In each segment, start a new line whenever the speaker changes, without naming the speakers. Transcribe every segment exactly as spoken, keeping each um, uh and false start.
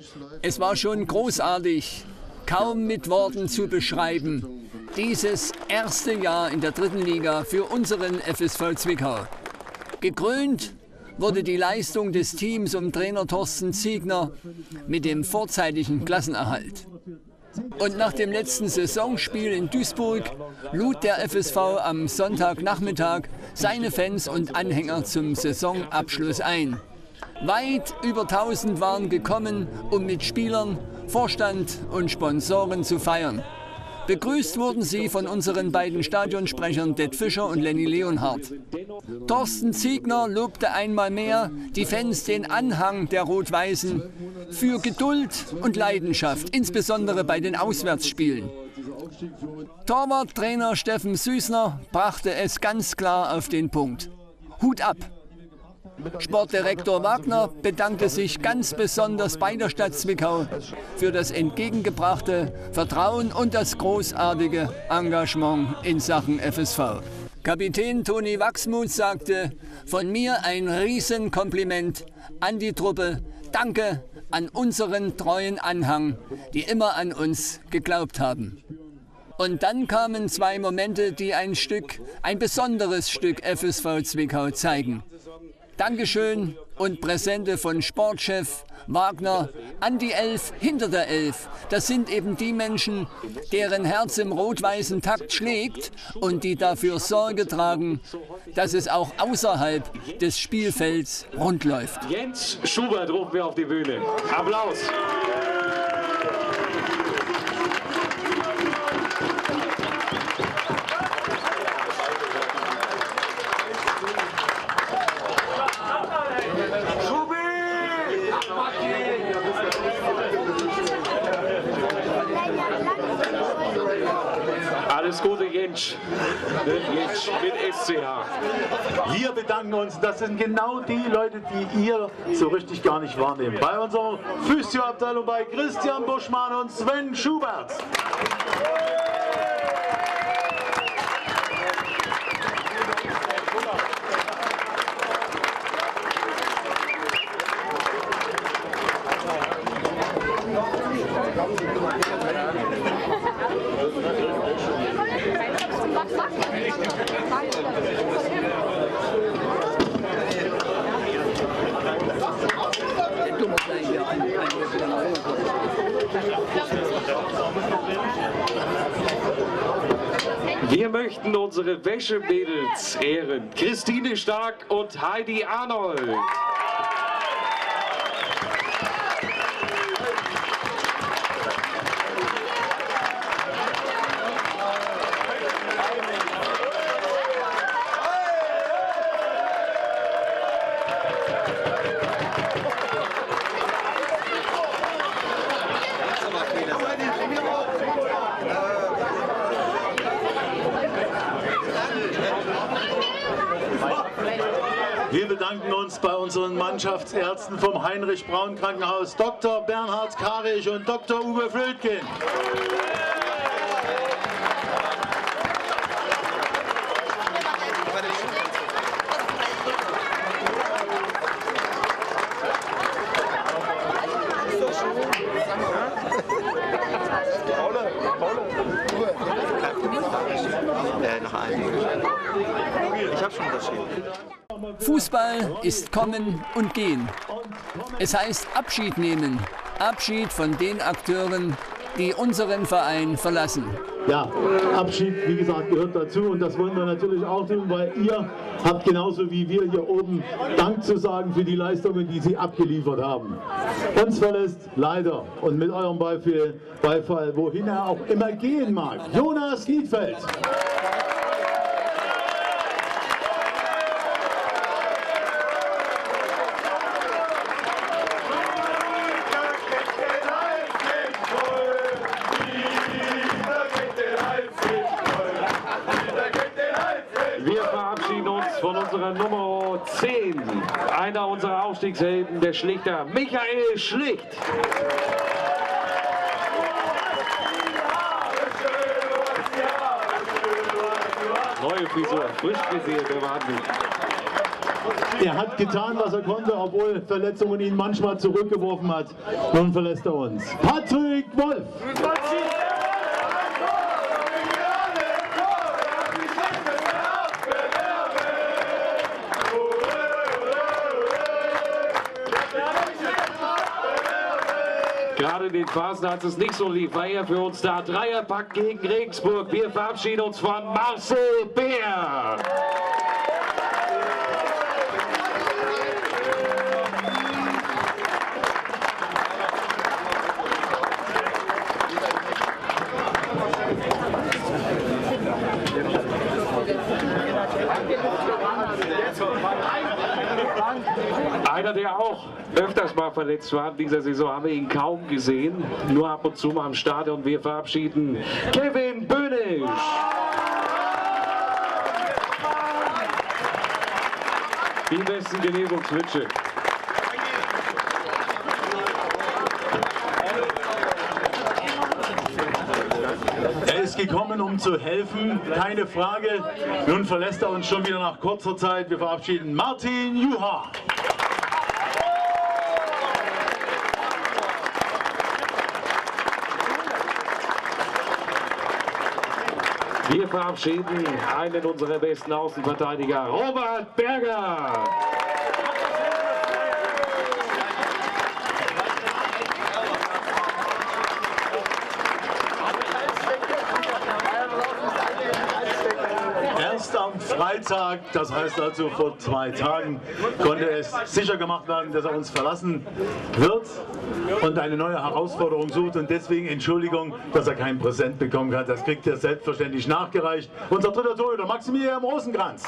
Es war schon großartig, kaum mit Worten zu beschreiben, dieses erste Jahr in der dritten Liga für unseren F S V Zwickau. Gekrönt wurde die Leistung des Teams um Trainer Thorsten Ziegner mit dem vorzeitigen Klassenerhalt. Und nach dem letzten Saisonspiel in Duisburg lud der F S V am Sonntagnachmittag seine Fans und Anhänger zum Saisonabschluss ein. Weit über tausend waren gekommen, um mit Spielern, Vorstand und Sponsoren zu feiern. Begrüßt wurden sie von unseren beiden Stadionsprechern Det Fischer und Lenny Leonhardt. Thorsten Ziegner lobte einmal mehr die Fans, den Anhang der Rot-Weißen, für Geduld und Leidenschaft, insbesondere bei den Auswärtsspielen. Torwarttrainer Steffen Süßner brachte es ganz klar auf den Punkt. Hut ab! Sportdirektor Wagner bedankte sich ganz besonders bei der Stadt Zwickau für das entgegengebrachte Vertrauen und das großartige Engagement in Sachen F S V. Kapitän Toni Wachsmuth sagte, von mir ein Riesenkompliment an die Truppe. Danke an unseren treuen Anhang, die immer an uns geglaubt haben. Und dann kamen zwei Momente, die ein Stück, ein besonderes Stück F S V Zwickau zeigen. Dankeschön und Präsente von Sportchef Wagner an die Elf hinter der Elf. Das sind eben die Menschen, deren Herz im rot-weißen Takt schlägt und die dafür Sorge tragen, dass es auch außerhalb des Spielfelds rund läuft.
Jens Schubert rufen wir auf die Bühne. Applaus! Alles Gute, Jens. Jens mit S C H.
Wir bedanken uns. Das sind genau die Leute, die ihr so richtig gar nicht wahrnehmt. Bei unserer Physio-Abteilung bei Christian Buschmann und Sven Schubert.
Wir möchten unsere Wäschemädels ehren. Christine Stark und Heidi Arnold.
Wir bedanken uns bei unseren Mannschaftsärzten vom Heinrich-Braun-Krankenhaus, Doktor Bernhard Karich und Doktor Uwe Flötgen.
Ich habe schon unterschrieben.
Fußball ist Kommen und Gehen. Es heißt Abschied nehmen. Abschied von den Akteuren, die unseren Verein verlassen.
Ja, Abschied, wie gesagt, gehört dazu und das wollen wir natürlich auch tun, weil ihr habt genauso wie wir hier oben Dank zu sagen für die Leistungen, die sie abgeliefert haben. Uns verlässt leider und mit eurem Beifall, Beifall wohin er auch immer gehen mag, Jonas Giedfeld.
Wir verabschieden uns von unserer Nummer zehn, einer unserer Aufstiegshelden, der Schlichter, Michael Schlicht. Neue Frisur, frisch frisiert, der Wahnsinn.
Er hat getan, was er konnte, obwohl Verletzungen ihn manchmal zurückgeworfen hat. Nun verlässt er uns. Patrick Wolf.
Gerade in den Phasen, als es nicht so lief, war er für uns da. Dreierpack gegen Regensburg. Wir verabschieden uns von Marcel Beer. Einer, der auch öfters mal verletzt war in dieser Saison, haben wir ihn kaum gesehen. Nur ab und zu mal im Stadion. Wir verabschieden Kevin Böhnisch. Die besten Genesungswünsche.
Er ist gekommen, um zu helfen, keine Frage. Nun verlässt er uns schon wieder nach kurzer Zeit. Wir verabschieden Martin Juha.
Wir verabschieden einen unserer besten Außenverteidiger, Robert Berger.
Erst am Freitag, das heißt also vor zwei Tagen, konnte es sicher gemacht werden, dass er uns verlassen wird und eine neue Herausforderung sucht. Und deswegen Entschuldigung, dass er kein Präsent bekommen hat. Das kriegt er selbstverständlich nachgereicht. Unser dritter Torhüter, Maximilian Rosenkranz.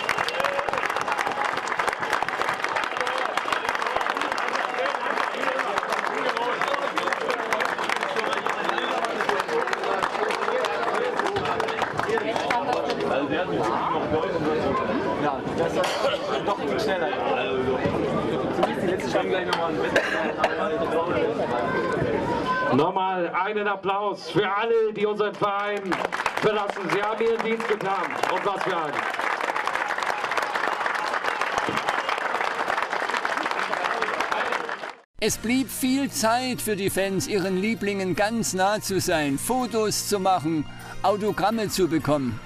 Ja, das ist doch viel schneller. Die letzte Scheibe gleich nochmal ein
Nochmal einen Applaus für alle, die unseren Verein verlassen. Sie haben ihren Dienst getan. Und was für einen.
Es blieb viel Zeit für die Fans, ihren Lieblingen ganz nah zu sein, Fotos zu machen, Autogramme zu bekommen.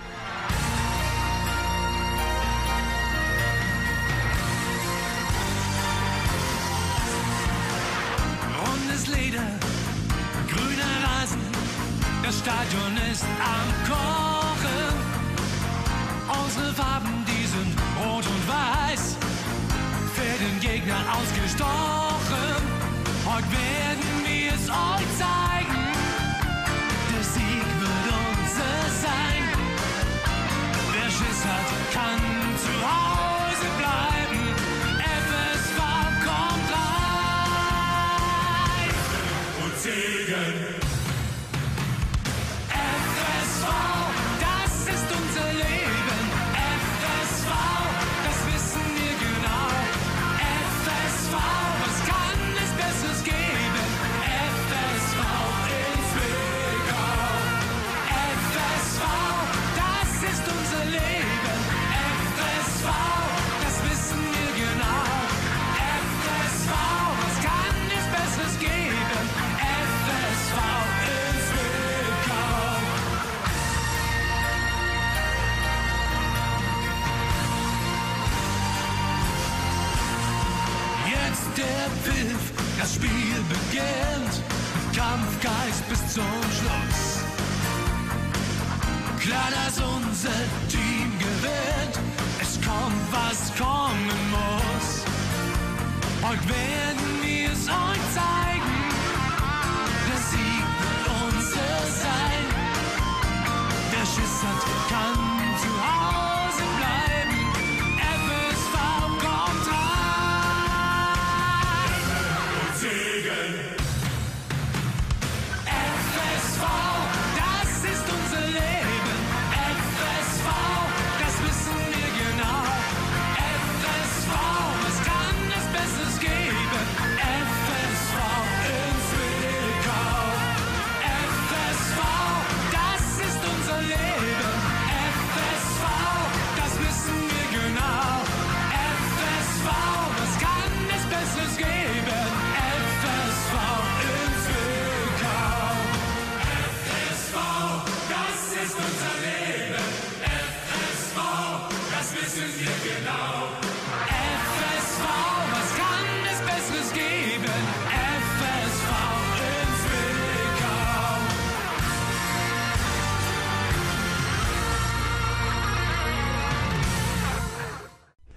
Das Stadion ist am Kochen. Unsere Farben, die sind rot und weiß. Für den Gegner ausgestochen. Heute werden wir es euch zeigen. Der Sieg wird unser sein. Wer Schiss hat, kann zu Hause bleiben. F S V kommt rein. Und Segen. Der Pfiff, das Spiel beginnt, Kampfgeist bis zum Schluss. Klar, dass unser Team gewinnt, es kommt, was kommen muss. Heute werden wir es euch zeigen, der Sieg wird unser sein. Wer Schiss hat, kann zu Hause bleiben, F S V kommt rein. F S V,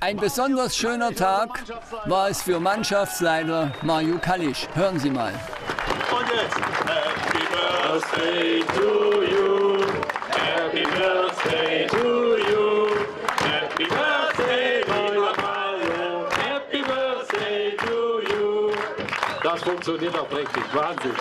Ein besonders schöner Tag war es für Mannschaftsleiter Mario Kalisch. Hören Sie mal.
Und jetzt Happy Birthday to you, Happy Birthday to you, Happy Birthday, lieber Mario, Happy Birthday to you.
Das funktioniert auch prächtig, Wahnsinn.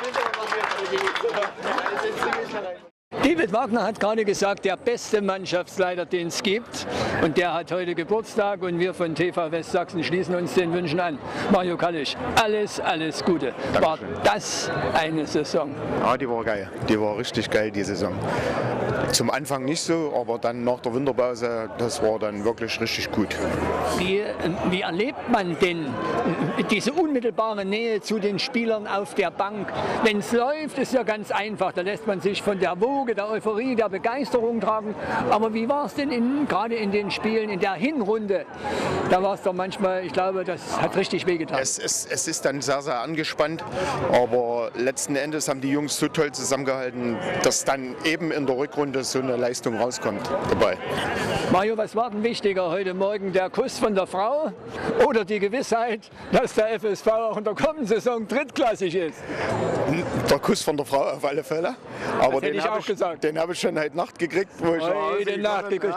David Wagner hat gerade gesagt, der beste Mannschaftsleiter, den es gibt. Und der hat heute Geburtstag und wir von T V Westsachsen schließen uns den Wünschen an. Mario Kalisch, alles, alles Gute. War das eine Saison?
Ja, die war geil. Die war richtig geil, die Saison. Zum Anfang nicht so, aber dann nach der Winterpause, das war dann wirklich richtig gut.
Wie, wie erlebt man denn diese unmittelbare Nähe zu den Spielern auf der Bank? Wenn es läuft, ist ja ganz einfach. Da lässt man sich von der Woge, der Euphorie, der Begeisterung tragen. Aber wie war es denn in, gerade in den Spielen, in der Hinrunde? Da war es doch manchmal, ich glaube, das hat richtig wehgetan.
Es, es, es ist dann sehr, sehr angespannt. Aber letzten Endes haben die Jungs so toll zusammengehalten, dass dann eben in der Rückrunde so eine Leistung rauskommt dabei.
Mario, was war denn wichtiger heute Morgen? Der Kuss von der Frau oder die Gewissheit, dass der F S V auch in der kommenden Saison drittklassig ist?
Der Kuss von der Frau auf alle Fälle. Aber
das hätte ich auch
ich,
gesagt.
Den habe ich schon heute Nacht gekriegt. Wo ich
heute Nacht gekriegt.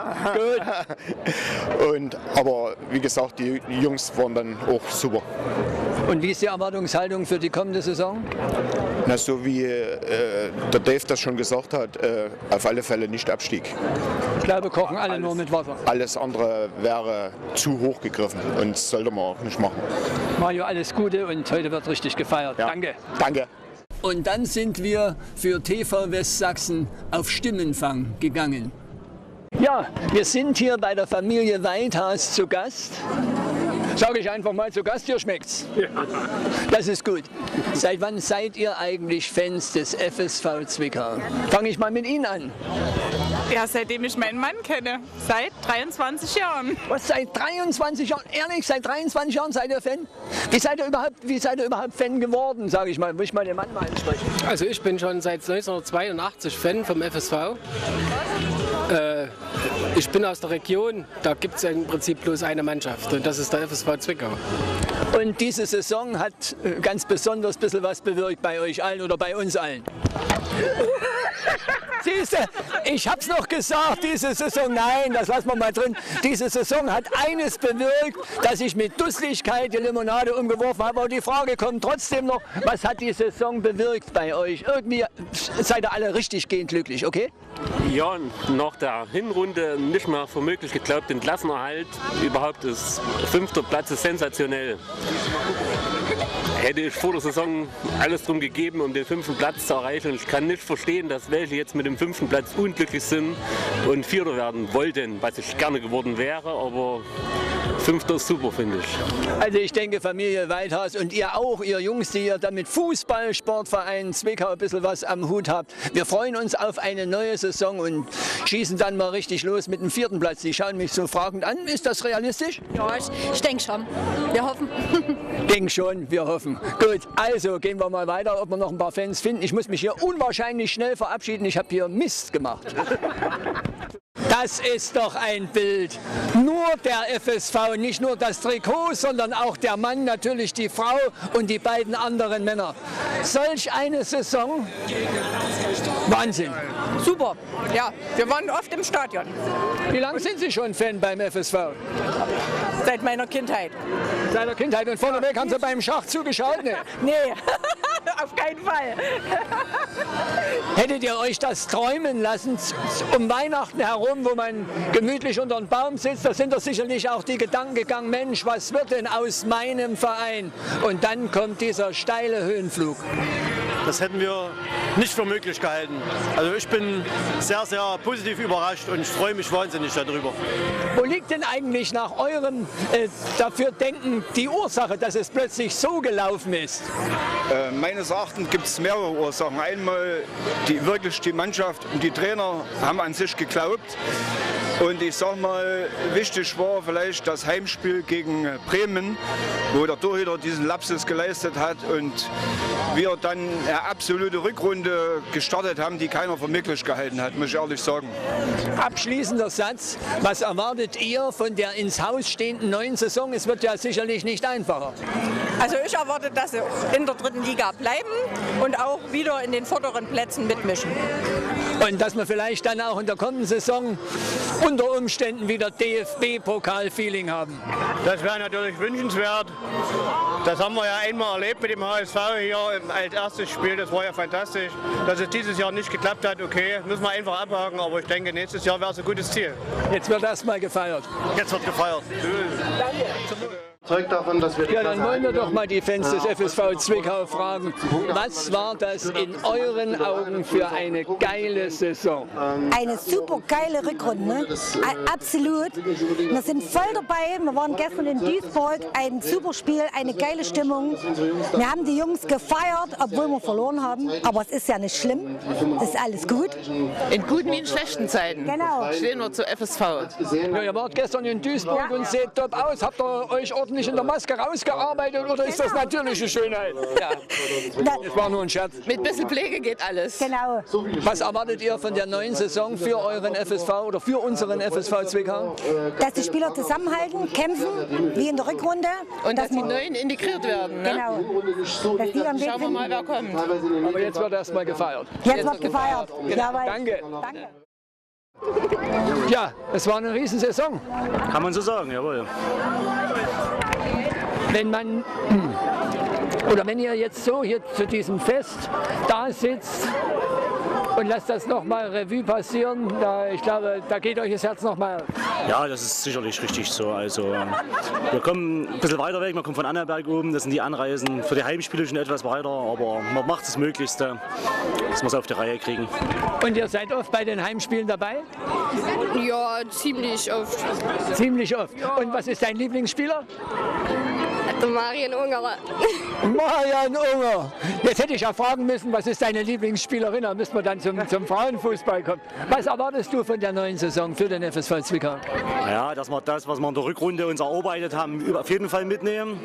Gut. Und, aber wie gesagt, die Jungs waren dann auch super.
Und wie ist die Erwartungshaltung für die kommende Saison?
Na, so wie äh, der Dave das schon gesagt hat, äh, auf alle Fälle nicht Abstieg.
Ich glaube, kochen alle
alles,
nur mit Wasser.
Alles andere wäre zu hoch gegriffen und das sollte man auch nicht machen.
Mario, alles Gute und heute wird richtig gefeiert.
Ja.
Danke.
Danke.
Und dann sind wir für T V Westsachsen auf Stimmenfang gegangen. Ja, wir sind hier bei der Familie Weithaus zu Gast. Sage ich einfach mal zu Gast, hier schmeckt's. Ja. Das ist gut. Seit wann seid ihr eigentlich Fans des F S V Zwickau? Fange ich mal mit Ihnen an.
Ja, seitdem ich meinen Mann kenne. Seit dreiundzwanzig Jahren.
Was, seit dreiundzwanzig Jahren? Ehrlich, seit dreiundzwanzig Jahren seid ihr Fan? Wie seid ihr überhaupt, wie seid ihr überhaupt Fan geworden, sage ich mal? Muss ich mal den Mann mal ansprechen?
Also ich bin schon seit neunzehnhundertzweiundachtzig Fan vom F S V. Äh, ich bin aus der Region, da gibt es im Prinzip bloß eine Mannschaft und das ist der F S V Zwickau.
Und diese Saison hat ganz besonders ein bisschen was bewirkt bei euch allen oder bei uns allen. Siehst du, ich hab's noch gesagt, diese Saison, nein, das lassen wir mal drin. Diese Saison hat eines bewirkt, dass ich mit Dusseligkeit die Limonade umgeworfen habe. Aber die Frage kommt trotzdem noch, was hat die Saison bewirkt bei euch? Irgendwie seid ihr alle richtig gehend glücklich, okay?
Ja, nach der Hinrunde nicht mehr für möglich geglaubt, den Klassenerhalt. Überhaupt ist fünfter Platz ist sensationell. Hätte ich vor der Saison alles drum gegeben, um den fünften Platz zu erreichen. Und ich kann nicht verstehen, dass welche jetzt mit dem fünften Platz unglücklich sind und Vierter werden wollten, was ich gerne geworden wäre. Aber Fünfter ist super, finde ich.
Also ich denke, Familie Weithaus und ihr auch, ihr Jungs, die ihr damit Fußball, Sportverein Zwickau ein bisschen was am Hut habt. Wir freuen uns auf eine neue Saison und schießen dann mal richtig los mit dem vierten Platz. Die schauen mich so fragend an. Ist das realistisch?
Ja, ich, ich denke schon. Wir hoffen.
Denk schon, wir hoffen. Gut, also gehen wir mal weiter, ob wir noch ein paar Fans finden. Ich muss mich hier unwahrscheinlich schnell verabschieden. Ich habe hier Mist gemacht. Das ist doch ein Bild. Nur der F S V, nicht nur das Trikot, sondern auch der Mann, natürlich die Frau und die beiden anderen Männer. Solch eine Saison, Wahnsinn.
Super, ja, wir waren oft im Stadion.
Wie lange sind Sie schon Fan beim F S V?
Seit meiner Kindheit.
Seit der Kindheit und vorneweg haben Sie beim Schach zugeschaut? Ne?
Nee, auf keinen Fall.
Hättet ihr euch das träumen lassen, um Weihnachten herum, wo man gemütlich unter dem Baum sitzt, da sind doch sicherlich auch die Gedanken gegangen, Mensch, was wird denn aus meinem Verein? Und dann kommt dieser steile Höhenflug.
Das hätten wir nicht für möglich gehalten. Also ich bin sehr, sehr positiv überrascht und ich freue mich wahnsinnig darüber.
Wo liegt denn eigentlich nach eurem äh, Dafürdenken die Ursache, dass es plötzlich so gelaufen ist?
Äh, meines Erachtens gibt es mehrere Ursachen. Einmal die wirklich die Mannschaft und die Trainer haben an sich geglaubt. Und ich sag mal, wichtig war vielleicht das Heimspiel gegen Bremen, wo der Torhüter diesen Lapsus geleistet hat und wir dann eine absolute Rückrunde gestartet haben, die keiner für möglich gehalten hat, muss ich ehrlich sagen.
Abschließender Satz, was erwartet ihr von der ins Haus stehenden neuen Saison? Es wird ja sicherlich nicht einfacher.
Also ich erwarte, dass sie in der dritten Liga bleiben und auch wieder in den vorderen Plätzen mitmischen.
Und dass wir vielleicht dann auch in der kommenden Saison unter Umständen wieder D F B-Pokal-Feeling haben.
Das wäre natürlich wünschenswert. Das haben wir ja einmal erlebt mit dem H S V hier als erstes Spiel. Das war ja fantastisch. Dass es dieses Jahr nicht geklappt hat, okay, müssen wir einfach abhaken. Aber ich denke, nächstes Jahr wäre es ein gutes Ziel.
Jetzt wird erstmal gefeiert.
Jetzt wird gefeiert.
Davon, dass wir
ja, dann wollen wir doch mal die Fans des F S V Zwickau fragen, was war das in euren Augen für eine geile Saison?
Eine super geile Rückrunde, ne? Absolut. Wir sind voll dabei, wir waren gestern in Duisburg, ein super Spiel, eine geile Stimmung. Wir haben die Jungs gefeiert, obwohl wir verloren haben, aber es ist ja nicht schlimm, es ist alles gut.
In guten wie in schlechten Zeiten
genau.
Stehen wir zu F S V.
Ja, ihr wart gestern in Duisburg ja. und seht top aus. Habt ihr euch ordentlich in der Maske rausgearbeitet oder ist das natürliche Schönheit?
Ja.
Das war nur ein Scherz.
Mit ein bisschen Pflege geht alles.
Genau.
Was erwartet ihr von der neuen Saison für euren F S V oder für unseren F S V Zwickau?
Dass die Spieler zusammenhalten, kämpfen, wie in der Rückrunde.
Und dass, dass die Neuen integriert werden. Ne?
Genau. Dass die am Weg
Schauen wir mal, wer kommt.
Aber jetzt wird erst mal gefeiert.
Jetzt, jetzt wird gefeiert.
Genau.
Jawohl.
Danke.
Danke.
Ja, es war eine Riesensaison.
Kann man so sagen, jawohl.
Wenn man, oder wenn ihr jetzt so hier zu diesem Fest da sitzt und lasst das nochmal Revue passieren, da, ich glaube, da geht euch das Herz nochmal.
Ja, das ist sicherlich richtig so. Also, wir kommen ein bisschen weiter weg, wir kommen von Annaberg oben, das sind die Anreisen für die Heimspiele schon etwas weiter, aber man macht das Möglichste, dass wir es auf die Reihe kriegen.
Und ihr seid oft bei den Heimspielen dabei?
Ja, ziemlich oft.
Ziemlich oft. Ja. Und was ist dein Lieblingsspieler?
Der Marian Unger.
Marian Unger. Jetzt hätte ich ja fragen müssen, was ist deine Lieblingsspielerin? Da müssen wir dann zum, zum Frauenfußball kommen. Was erwartest du von der neuen Saison für den F S V Zwickau?
Ja, dass wir das, was wir in der Rückrunde uns erarbeitet haben, auf jeden Fall mitnehmen.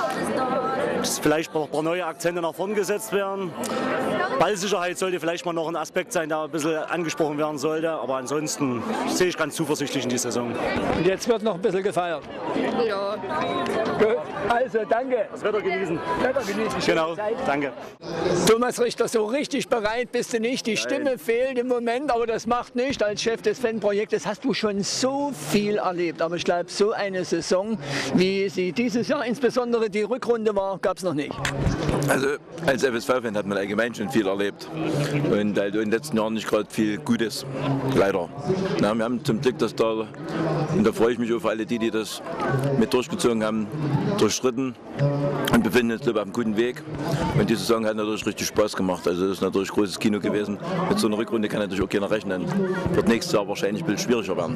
Dass vielleicht noch ein paar neue Akzente nach vorn gesetzt werden. Ballsicherheit sollte vielleicht mal noch ein Aspekt sein, der ein bisschen angesprochen werden sollte. Aber ansonsten sehe ich ganz zuversichtlich in die Saison.
Und jetzt wird noch ein bisschen gefeiert.
Ja.
Gut. Also, danke.
Das Wetter genießen.
Wetter genießen.
Genau,
Zeit.
danke.
Thomas Richter, so richtig bereit bist du nicht. Die Stimme Nein. fehlt im Moment, aber das macht nichts. Als Chef des Fanprojektes hast du schon so viel erlebt. Aber ich glaube, so eine Saison, wie sie dieses Jahr insbesondere die Rückrunde war, gab es noch nicht.
Also als F S V-Fan hat man allgemein schon viel erlebt. Und halt in den letzten Jahren nicht gerade viel Gutes, leider. Na, wir haben zum Glück das da, und da freue ich mich auf alle die, die das mit durchgezogen haben, durchschritten und befinden uns, glaube ich, auf einem guten Weg. Und die Saison hat natürlich richtig Spaß gemacht. Also das ist natürlich großes Kino gewesen. Mit so einer Rückrunde kann natürlich auch keiner rechnen. Wird nächstes Jahr wahrscheinlich ein bisschen schwieriger werden.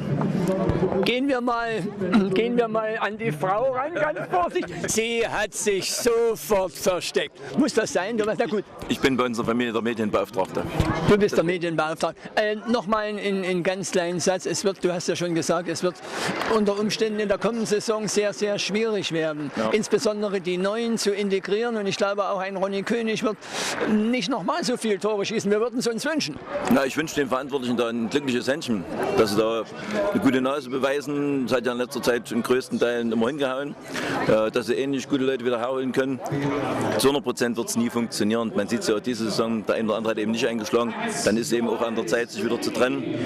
Gehen wir mal, gehen wir mal an die Frau ran, ganz vorsichtig. Sie hat sich sofort versteckt. Muss das sein? Du weißt, na gut.
Ich bin bei unserer Familie der Medienbeauftragte.
Du bist der Medienbeauftragte. Äh, Nochmal in einen ganz kleinen Satz. Es wird, du hast ja schon gesagt, es wird unter Umständen in der kommenden Saison sehr, sehr schwierig werden. Ja. Insbesondere die Neuen zu integrieren. Und ich glaube, auch ein Ronny König wird nicht nochmal so viele Tore schießen. Wir würden es uns wünschen.
Na, ich wünsche den Verantwortlichen da ein glückliches Händchen, dass sie da eine gute Nase beweisen. Das hat ja in letzter Zeit in größten Teilen immer hingehauen. Äh, dass sie ähnlich gute Leute wieder herholen können. Zu hundert Prozent wird es nie funktionieren. Man sieht es ja diese Saison, der eine oder andere hat eben nicht eingeschlagen. Dann ist es eben auch an der Zeit, sich wieder zu trennen.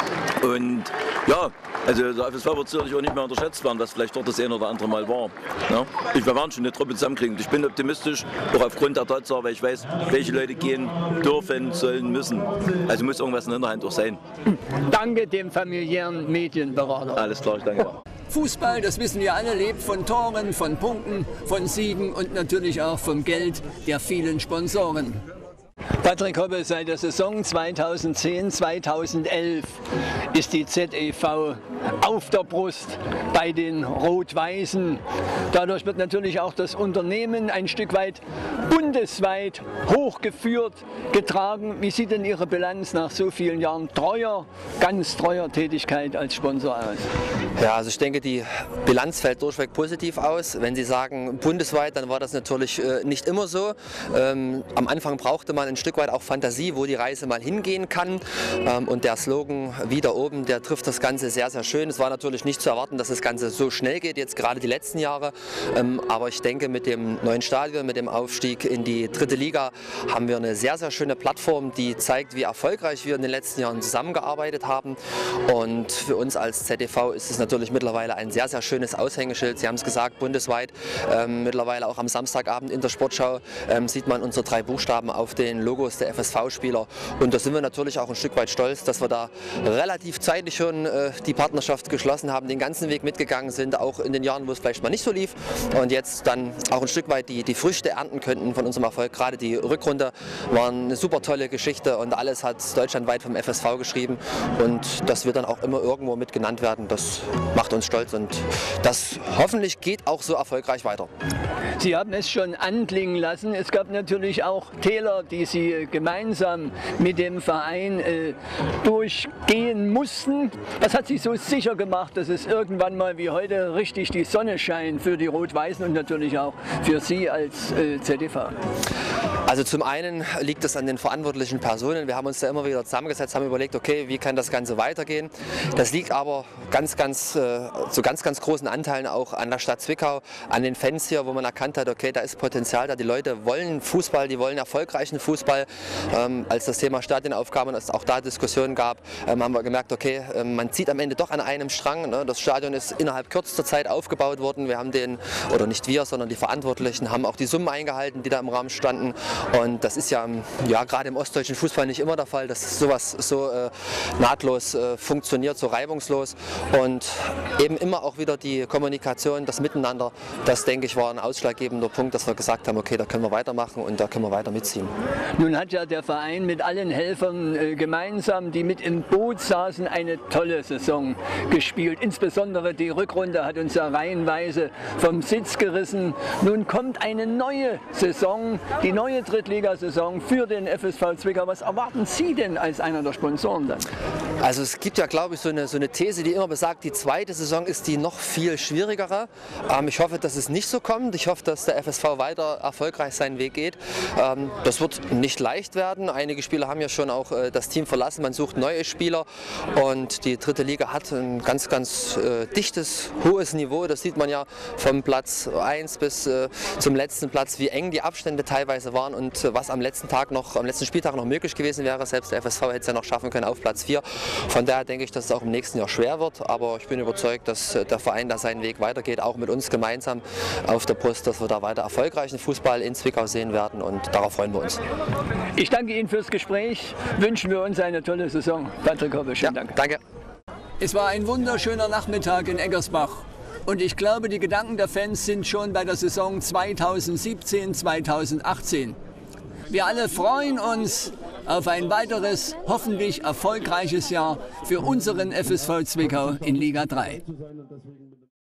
Und ja, also der F S V wird sicherlich auch nicht mehr unterschätzt werden, was vielleicht dort das eine oder andere Mal war. Ja? Ich, wir werden schon eine Truppe zusammenkriegen. Ich bin optimistisch, auch aufgrund der Tatsache, weil ich weiß, welche Leute gehen dürfen, sollen, müssen. Also muss irgendwas in der Hinterhand auch sein.
Danke dem familiären Medienberater.
Alles klar, ich danke.
Fußball, das wissen wir alle, lebt von Toren, von Punkten, von Siegen und natürlich auch vom Geld der vielen Sponsoren. Patrick Hoppe, seit der Saison zweitausendzehn zweitausendelf ist die Z E V auf der Brust bei den Rot-Weißen. Dadurch wird natürlich auch das Unternehmen ein Stück weit bundesweit hochgeführt, getragen. Wie sieht denn Ihre Bilanz nach so vielen Jahren treuer, ganz treuer Tätigkeit als Sponsor aus?
Ja, also ich denke, die Bilanz fällt durchweg positiv aus. Wenn Sie sagen bundesweit, dann war das natürlich äh, nicht immer so. Ähm, am Anfang brauchte man ein Stück weit auch Fantasie, wo die Reise mal hingehen kann. Ähm, und der Slogan wieder oben, der trifft das Ganze sehr, sehr schön. Es war natürlich nicht zu erwarten, dass das Ganze so schnell geht, jetzt gerade die letzten Jahre. Ähm, aber ich denke, mit dem neuen Stadion, mit dem Aufstieg in die dritte Liga, haben wir eine sehr, sehr schöne Plattform, die zeigt, wie erfolgreich wir in den letzten Jahren zusammengearbeitet haben. Und für uns als Z E V ist es natürlich mittlerweile ein sehr, sehr schönes Aushängeschild. Sie haben es gesagt, bundesweit, ähm, mittlerweile auch am Samstagabend in der Sportschau ähm, sieht man unsere drei Buchstaben auf den Logos der F S V-Spieler. Und da sind wir natürlich auch ein Stück weit stolz, dass wir da relativ zeitig schon äh, die Partnerschaft geschlossen haben, den ganzen Weg mitgegangen sind, auch in den Jahren, wo es vielleicht mal nicht so lief. Und jetzt dann auch ein Stück weit die, die Früchte ernten könnten von unserem Erfolg. Gerade die Rückrunde war eine super tolle Geschichte und alles hat deutschlandweit vom F S V geschrieben. Und dass wir dann auch immer irgendwo mit genannt werden, das macht uns stolz und das hoffentlich geht auch so erfolgreich weiter.
Sie haben es schon anklingen lassen. Es gab natürlich auch Täler, die Sie gemeinsam mit dem Verein äh, durchgehen mussten. Was hat Sie so sicher gemacht, dass es irgendwann mal wie heute richtig die Sonne scheint für die Rot-Weißen und natürlich auch für Sie als äh, Z E V?
Also zum einen liegt es an den verantwortlichen Personen. Wir haben uns da immer wieder zusammengesetzt, haben überlegt, okay, wie kann das Ganze weitergehen. Das liegt aber ganz, ganz, äh, zu ganz, ganz großen Anteilen auch an der Stadt Zwickau, an den Fans hier, wo man erkannt hat, okay, da ist Potenzial da. Die Leute wollen Fußball, die wollen erfolgreichen Fußball. Ähm, als das Thema Stadien aufkam und es auch da Diskussionen gab, ähm, haben wir gemerkt, okay, äh, man zieht am Ende doch an einem Strang. Ne? Das Stadion ist innerhalb kürzester Zeit aufgebaut worden. Wir haben den, oder nicht wir, sondern die Verantwortlichen, haben auch die Summen eingehalten, die da im Raum standen. Und das ist ja, ja gerade im ostdeutschen Fußball nicht immer der Fall, dass sowas so äh, nahtlos äh, funktioniert, so reibungslos. Und eben immer auch wieder die Kommunikation, das Miteinander, das denke ich war ein ausschlaggebender Punkt, dass wir gesagt haben, okay, da können wir weitermachen und da können wir weiter mitziehen.
Nun hat ja der Verein mit allen Helfern äh, gemeinsam, die mit im Boot saßen, eine tolle Saison gespielt. Insbesondere die Rückrunde hat uns ja reihenweise vom Sitz gerissen. Nun kommt eine neue Saison, die neue Drittligasaison für den F S V Zwickau. Was erwarten Sie denn als einer der Sponsoren dann?
Also es gibt ja, glaube ich, so eine, so eine These, die immer besagt, die zweite Saison ist die noch viel schwierigere. Ähm, ich hoffe, dass es nicht so kommt. Ich hoffe, dass der F S V weiter erfolgreich seinen Weg geht. Ähm, das wird nicht leicht werden. Einige Spieler haben ja schon auch äh, das Team verlassen. Man sucht neue Spieler und die dritte Liga hat ein ganz, ganz äh, dichtes, hohes Niveau. Das sieht man ja vom Platz eins bis äh, zum letzten Platz, wie eng die Abstände teilweise waren und äh, was am letzten Tag noch, am letzten Spieltag noch möglich gewesen wäre. Selbst der F S V hätte es ja noch schaffen können auf Platz vier. Von daher denke ich, dass es auch im nächsten Jahr schwer wird. Aber ich bin überzeugt, dass äh, der Verein da seinen Weg weitergeht, auch mit uns gemeinsam auf der Brust, dass wir da weiter erfolgreichen Fußball in Zwickau sehen werden und darauf freuen wir uns.
Ich danke Ihnen fürs Gespräch, wünschen wir uns eine tolle Saison. Patrick Hoppe, schönen
ja,
Dank.
Danke.
Es war ein wunderschöner Nachmittag in Eggersbach und ich glaube, die Gedanken der Fans sind schon bei der Saison zweitausendsiebzehn zweitausendachtzehn. Wir alle freuen uns auf ein weiteres, hoffentlich erfolgreiches Jahr für unseren F S V Zwickau in Liga drei.